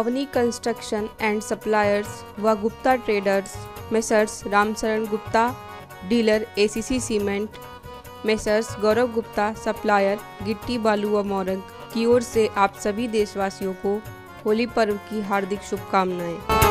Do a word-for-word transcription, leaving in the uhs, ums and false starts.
पावनी construction and suppliers व Gupta traders, messrs Ramsharan Gupta dealer ACC cement, messrs Gaurav Gupta supplier गिट्टी बालू व मोरंग की ओर से आप सभी देशवासियों को होली पर्व की हार्दिक शुभकामनाएं।